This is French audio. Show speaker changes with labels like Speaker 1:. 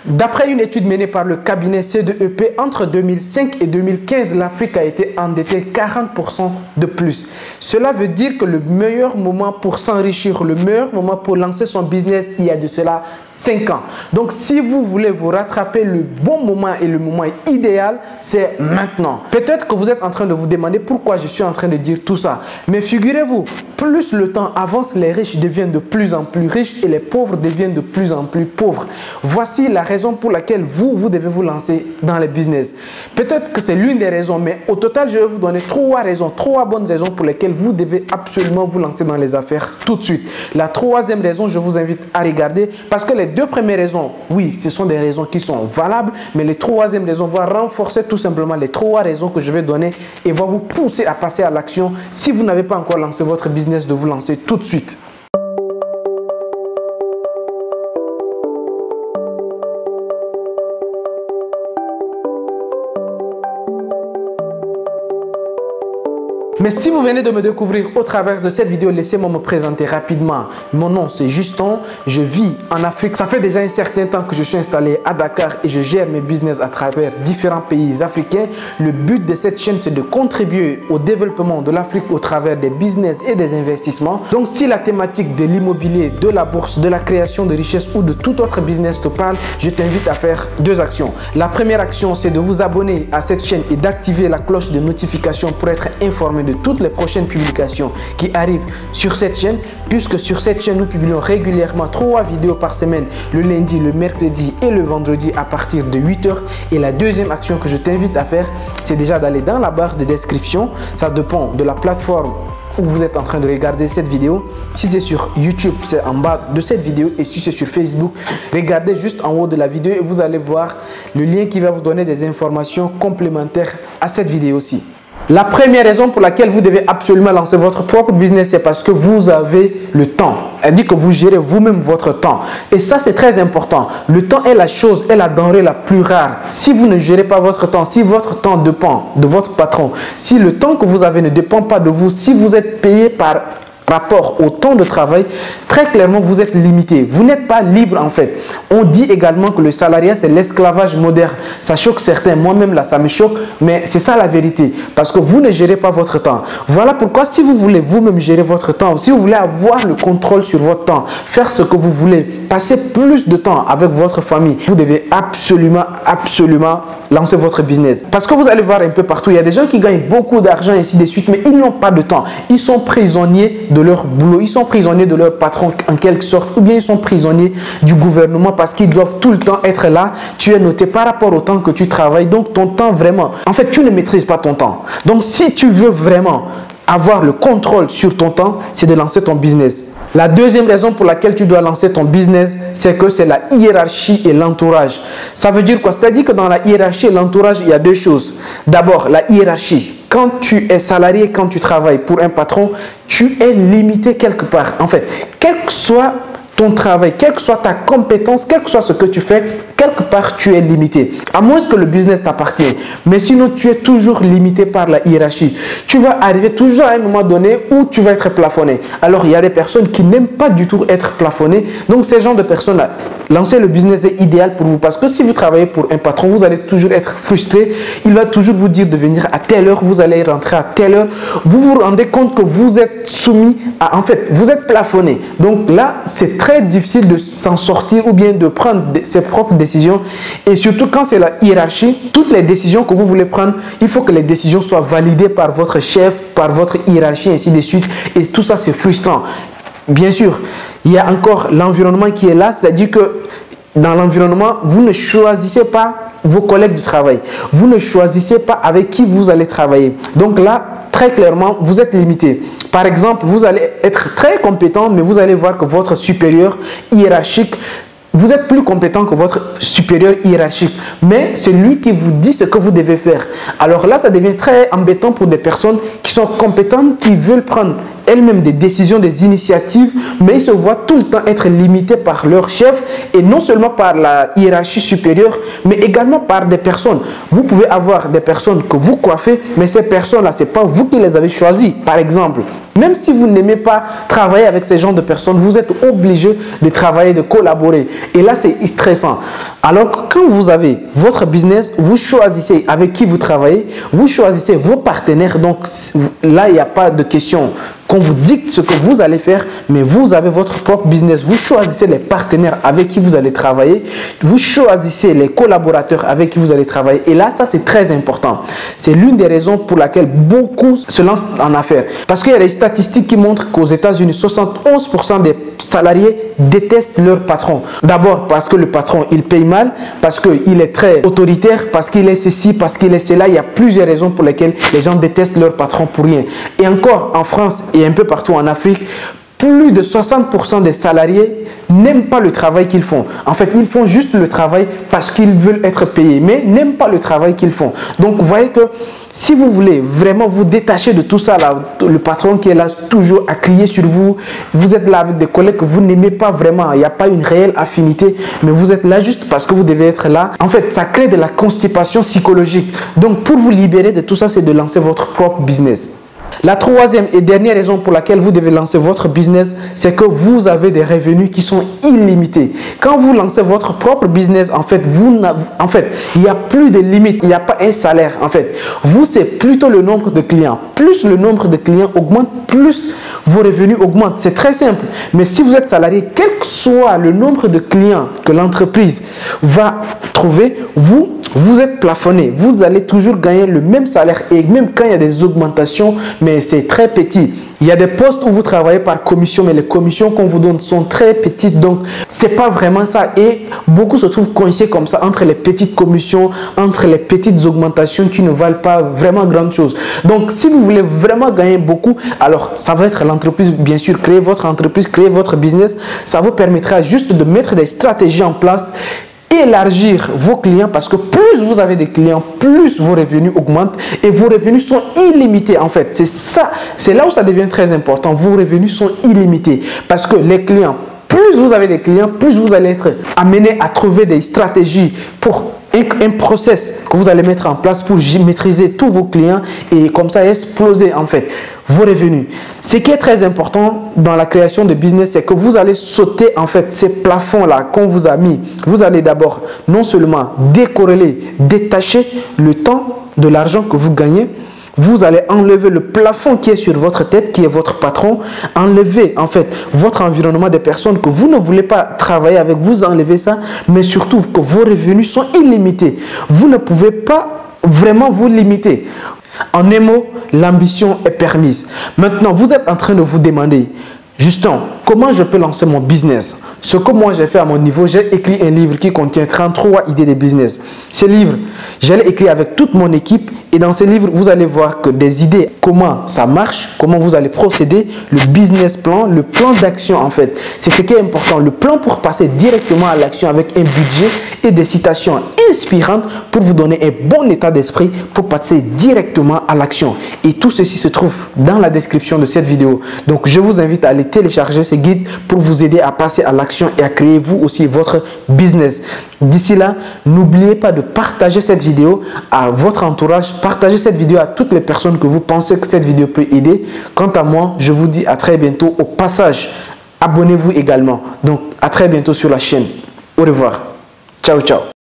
Speaker 1: D'après une étude menée par le cabinet C2EP, entre 2005 et 2015, l'Afrique a été endettée 40% de plus. Cela veut dire que le meilleur moment pour s'enrichir, le meilleur moment pour lancer son business, il y a de cela 5 ans. Donc si vous voulez vous rattraper, le bon moment et le moment idéal, c'est maintenant. Peut-être que vous êtes en train de vous demander pourquoi je suis en train de dire tout ça. Mais figurez-vous, plus le temps avance, les riches deviennent de plus en plus riches et les pauvres deviennent de plus en plus pauvres. Voici la raison pour laquelle vous devez vous lancer dans les business. Peut-être que c'est l'une des raisons, mais au total, je vais vous donner 3 raisons, 3 bonnes raisons pour lesquelles vous devez absolument vous lancer dans les affaires tout de suite. La 3e raison, je vous invite à regarder parce que les 2 premières raisons, oui, ce sont des raisons qui sont valables, mais les 3e raison va renforcer tout simplement les 3 raisons que je vais donner et va vous pousser à passer à l'action si vous n'avez pas encore lancé votre business, de vous lancer tout de suite. Mais si vous venez de me découvrir au travers de cette vidéo, laissez-moi me présenter rapidement. Mon nom c'est Juston, je vis en Afrique. Ça fait déjà un certain temps que je suis installé à Dakar et je gère mes business à travers différents pays africains. Le but de cette chaîne c'est de contribuer au développement de l'Afrique au travers des business et des investissements. Donc si la thématique de l'immobilier, de la bourse, de la création de richesses ou de tout autre business te parle, je t'invite à faire 2 actions. La première action c'est de vous abonner à cette chaîne et d'activer la cloche de notification pour être informé de toutes les prochaines publications qui arrivent sur cette chaîne, puisque sur cette chaîne nous publions régulièrement 3 vidéos par semaine, le lundi, le mercredi et le vendredi à partir de 8 h. Et la 2e action que je t'invite à faire, c'est déjà d'aller dans la barre de description. Ça dépend de la plateforme où vous êtes en train de regarder cette vidéo. Si c'est sur YouTube, c'est en bas de cette vidéo, et si c'est sur Facebook, regardez juste en haut de la vidéo et vous allez voir le lien qui va vous donner des informations complémentaires à cette vidéo-ci. La première raison pour laquelle vous devez absolument lancer votre propre business, c'est parce que vous avez le temps. Elle dit que vous gérez vous-même votre temps. Et ça, c'est très important. Le temps est la chose, est la denrée la plus rare. Si vous ne gérez pas votre temps, si votre temps dépend de votre patron, si le temps que vous avez ne dépend pas de vous, si vous êtes payé par rapport au temps de travail, très clairement, vous êtes limité. Vous n'êtes pas libre en fait. On dit également que le salariat, c'est l'esclavage moderne. Ça choque certains. Moi-même, là, ça me choque. Mais c'est ça la vérité. Parce que vous ne gérez pas votre temps. Voilà pourquoi si vous voulez vous-même gérer votre temps, si vous voulez avoir le contrôle sur votre temps, faire ce que vous voulez, passer plus de temps avec votre famille, vous devez absolument lancer votre business. Parce que vous allez voir un peu partout, il y a des gens qui gagnent beaucoup d'argent et ainsi de suite, mais ils n'ont pas de temps. Ils sont prisonniers de leur boulot, ils sont prisonniers de leur patron en quelque sorte, ou bien ils sont prisonniers du gouvernement parce qu'ils doivent tout le temps être là. Tu es noté par rapport au temps que tu travailles, donc ton temps vraiment, en fait tu ne maîtrises pas ton temps. Donc si tu veux vraiment avoir le contrôle sur ton temps, c'est de lancer ton business. La 2e raison pour laquelle tu dois lancer ton business, c'est que c'est la hiérarchie et l'entourage. Ça veut dire quoi? C'est-à-dire que dans la hiérarchie et l'entourage, il y a 2 choses. D'abord, la hiérarchie. Quand tu es salarié, quand tu travailles pour un patron, tu es limité quelque part. En fait, quel que soit ton travail, quelle que soit ta compétence, quel que soit ce que tu fais, quelque part tu es limité. À moins que le business t'appartienne. Mais sinon, tu es toujours limité par la hiérarchie. Tu vas arriver toujours à un moment donné où tu vas être plafonné. Alors, il y a des personnes qui n'aiment pas du tout être plafonnées. Donc, ces genres de personnes-là, lancer le business est idéal pour vous. Parce que si vous travaillez pour un patron, vous allez toujours être frustré. Il va toujours vous dire de venir à telle heure, vous allez rentrer à telle heure. Vous vous rendez compte que vous êtes soumis à... En fait, vous êtes plafonné. Donc là, c'est très difficile de s'en sortir ou bien de prendre ses propres décisions. Et surtout quand c'est la hiérarchie, toutes les décisions que vous voulez prendre, il faut que les décisions soient validées par votre chef, par votre hiérarchie, ainsi de suite. Et tout ça, c'est frustrant. Bien sûr, il y a encore l'environnement qui est là, c'est-à-dire que dans l'environnement, vous ne choisissez pas vos collègues de travail. Vous ne choisissez pas avec qui vous allez travailler. Donc là, très clairement, vous êtes limité. Par exemple, vous allez être très compétent, mais vous allez voir que votre supérieur hiérarchique, vous êtes plus compétent que votre supérieur hiérarchique. Mais c'est lui qui vous dit ce que vous devez faire. Alors là, ça devient très embêtant pour des personnes qui sont compétentes, qui veulent prendre elles-mêmes des décisions, des initiatives, mais ils se voient tout le temps être limités par leur chef et non seulement par la hiérarchie supérieure, mais également par des personnes. Vous pouvez avoir des personnes que vous coiffez, mais ces personnes-là, ce n'est pas vous qui les avez choisies. Par exemple, Même si vous n'aimez pas travailler avec ces genres de personnes, vous êtes obligé de travailler, de collaborer. Et là, c'est stressant. Alors, quand vous avez votre business, vous choisissez avec qui vous travaillez, vous choisissez vos partenaires. Donc là, il n'y a pas de question qu'on vous dicte ce que vous allez faire, mais vous avez votre propre business. Vous choisissez les partenaires avec qui vous allez travailler. Vous choisissez les collaborateurs avec qui vous allez travailler. Et là, ça, c'est très important. C'est l'une des raisons pour laquelle beaucoup se lancent en affaires. Parce qu'il y a des statistiques qui montrent qu'aux États-Unis, 71% des salariés détestent leur patron. D'abord parce que le patron, il paye mal, parce qu'il est très autoritaire, parce qu'il est ceci, parce qu'il est cela. Il y a plusieurs raisons pour lesquelles les gens détestent leur patron pour rien. Et encore, en France et un peu partout en Afrique, plus de 60% des salariés n'aiment pas le travail qu'ils font. En fait, ils font juste le travail parce qu'ils veulent être payés, mais n'aiment pas le travail qu'ils font. Donc, vous voyez que si vous voulez vraiment vous détacher de tout ça, là, le patron qui est là toujours à crier sur vous, vous êtes là avec des collègues que vous n'aimez pas vraiment, il n'y a pas une réelle affinité, mais vous êtes là juste parce que vous devez être là. En fait, ça crée de la constipation psychologique. Donc, pour vous libérer de tout ça, c'est de lancer votre propre business. La troisième et dernière raison pour laquelle vous devez lancer votre business, c'est que vous avez des revenus qui sont illimités. Quand vous lancez votre propre business, en fait, il n'y a plus de limite, il n'y a pas un salaire. En fait, vous, c'est plutôt le nombre de clients. Plus le nombre de clients augmente, plus vos revenus augmentent. C'est très simple. Mais si vous êtes salarié, quel que soit le nombre de clients que l'entreprise va trouver, vous êtes plafonné. Vous allez toujours gagner le même salaire et même quand il y a des augmentations, mais c'est très petit. Il y a des postes où vous travaillez par commission, mais les commissions qu'on vous donne sont très petites. Donc, ce n'est pas vraiment ça. Et beaucoup se trouvent coincés comme ça entre les petites commissions, entre les petites augmentations qui ne valent pas vraiment grand chose. Donc, si vous voulez vraiment gagner beaucoup, alors ça va être l'entreprise, bien sûr, créer votre entreprise, créer votre business. Ça vous permettra juste de mettre des stratégies en place, élargir vos clients parce que plus vous avez des clients, plus vos revenus augmentent et vos revenus sont illimités en fait. C'est ça, c'est là où ça devient très important. Vos revenus sont illimités parce que les clients, plus vous avez des clients, plus vous allez être amené à trouver des stratégies pour un process que vous allez mettre en place pour maîtriser tous vos clients et comme ça exploser en fait vos revenus. Ce qui est très important dans la création de business, c'est que vous allez sauter en fait ces plafonds là qu'on vous a mis. Vous allez d'abord non seulement décorréler, détacher le temps de l'argent que vous gagnez. Vous allez enlever le plafond qui est sur votre tête, qui est votre patron. Enlever en fait votre environnement des personnes que vous ne voulez pas travailler avec. Vous enlevez ça, mais surtout que vos revenus sont illimités. Vous ne pouvez pas vraiment vous limiter. En un mot, l'ambition est permise. Maintenant, vous êtes en train de vous demander, Justin, comment je peux lancer mon business? Ce que moi j'ai fait à mon niveau, j'ai écrit un livre qui contient 33 idées de business. Ce livre, je l'ai écrit avec toute mon équipe et dans ce livre, vous allez voir que des idées, comment ça marche, comment vous allez procéder, le business plan, le plan d'action en fait. C'est ce qui est important, le plan pour passer directement à l'action avec un budget et des citations inspirantes pour vous donner un bon état d'esprit pour passer directement à l'action. Et tout ceci se trouve dans la description de cette vidéo. Donc je vous invite à aller télécharger ce guide pour vous aider à passer à l'action et à créer vous aussi votre business. D'ici là, n'oubliez pas de partager cette vidéo à votre entourage, partagez cette vidéo à toutes les personnes que vous pensez que cette vidéo peut aider. Quant à moi, je vous dis à très bientôt. Au passage, abonnez-vous également. Donc à très bientôt sur la chaîne. Au revoir. Ciao, ciao.